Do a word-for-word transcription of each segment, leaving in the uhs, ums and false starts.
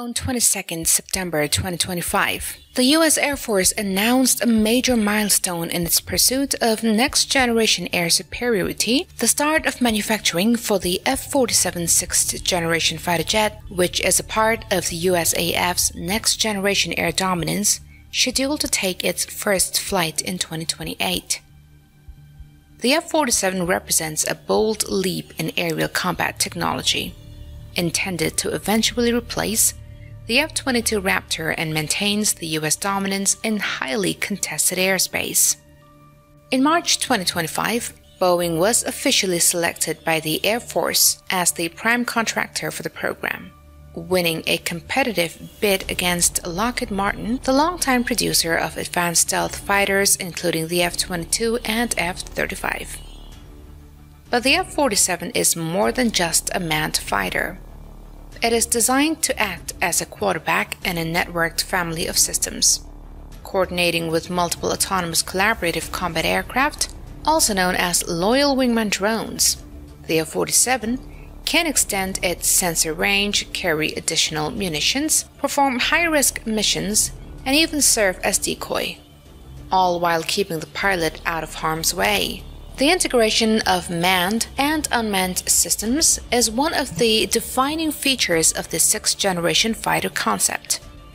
On the twenty-second of September twenty twenty-five, the U S Air Force announced a major milestone in its pursuit of next-generation air superiority, the start of manufacturing for the F forty-seven sixth-generation fighter jet, which is a part of the U S A F's next-generation air dominance, scheduled to take its first flight in twenty twenty-eight. The F forty-seven represents a bold leap in aerial combat technology, intended to eventually replace the F twenty-two Raptor and maintains the U S dominance in highly contested airspace. In March twenty twenty-five, Boeing was officially selected by the Air Force as the prime contractor for the program, winning a competitive bid against Lockheed Martin, the longtime producer of advanced stealth fighters including the F twenty-two and F thirty-five. But the F forty-seven is more than just a manned fighter. It is designed to act as a quarterback in a networked family of systems, coordinating with multiple autonomous collaborative combat aircraft, also known as loyal wingman drones. The F forty-seven can extend its sensor range, carry additional munitions, perform high-risk missions, and even serve as decoy, all while keeping the pilot out of harm's way. The integration of manned and unmanned systems is one of the defining features of the sixth-generation fighter concept.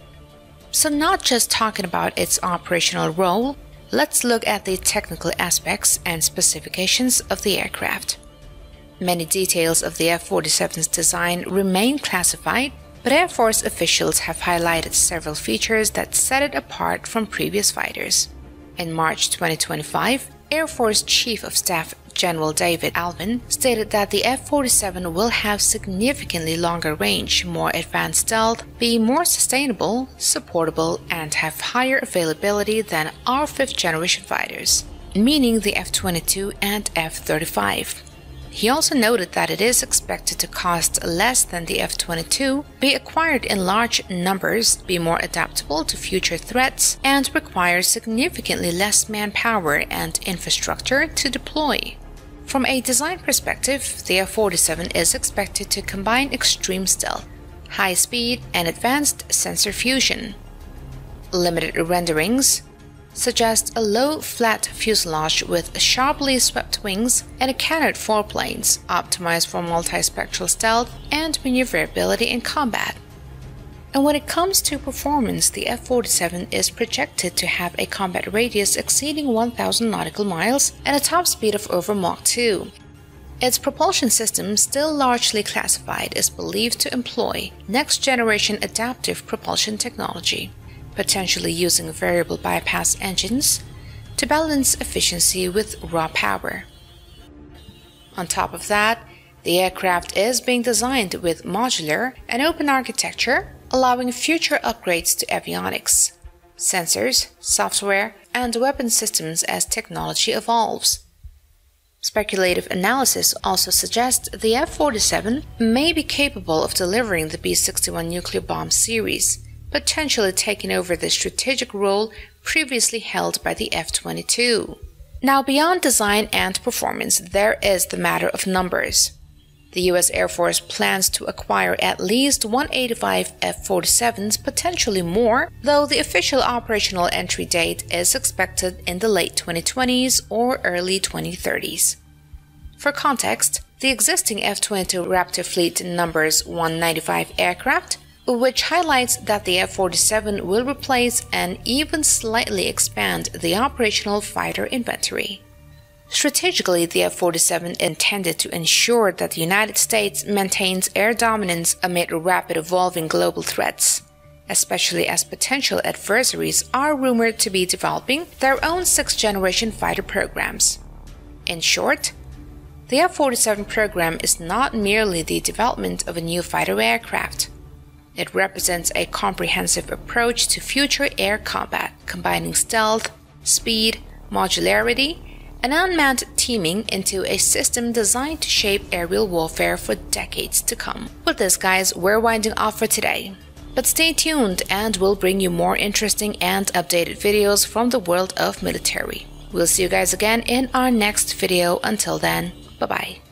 So not just talking about its operational role, let's look at the technical aspects and specifications of the aircraft. Many details of the F forty-seven's design remain classified, but Air Force officials have highlighted several features that set it apart from previous fighters. In March twenty twenty-five, Air Force Chief of Staff General David Alvin stated that the F forty-seven will have significantly longer range, more advanced stealth, be more sustainable, supportable, and have higher availability than our fifth-generation fighters, meaning the F twenty-two and F thirty-five. He also noted that it is expected to cost less than the F twenty-two, be acquired in large numbers, be more adaptable to future threats, and require significantly less manpower and infrastructure to deploy. From a design perspective, the F forty-seven is expected to combine extreme stealth, high speed, and advanced sensor fusion. Limited renderings suggest a low, flat fuselage with sharply swept wings and a canard foreplanes, optimized for multispectral stealth and maneuverability in combat. And when it comes to performance, the F forty-seven is projected to have a combat radius exceeding one thousand nautical miles and a top speed of over Mach two. Its propulsion system, still largely classified, is believed to employ next-generation adaptive propulsion technology, potentially using variable bypass engines to balance efficiency with raw power. On top of that, the aircraft is being designed with modular and open architecture, allowing future upgrades to avionics, sensors, software, and weapon systems as technology evolves. Speculative analysis also suggests the F forty-seven may be capable of delivering the B sixty-one nuclear bomb series, potentially taking over the strategic role previously held by the F twenty-two. Now, beyond design and performance, there is the matter of numbers. The U S Air Force plans to acquire at least one hundred eighty-five F forty-sevens, potentially more, though the official operational entry date is expected in the late twenty twenties or early twenty thirties. For context, the existing F twenty-two Raptor fleet numbers one hundred ninety-five aircraft, which highlights that the F forty-seven will replace and even slightly expand the operational fighter inventory. Strategically, the F forty-seven is intended to ensure that the United States maintains air dominance amid rapid evolving global threats, especially as potential adversaries are rumored to be developing their own sixth-generation fighter programs. In short, the F forty-seven program is not merely the development of a new fighter aircraft. It represents a comprehensive approach to future air combat, combining stealth, speed, modularity, and unmanned teaming into a system designed to shape aerial warfare for decades to come. With this, guys, we're winding off for today. But stay tuned and we'll bring you more interesting and updated videos from the world of military. We'll see you guys again in our next video. Until then, bye-bye.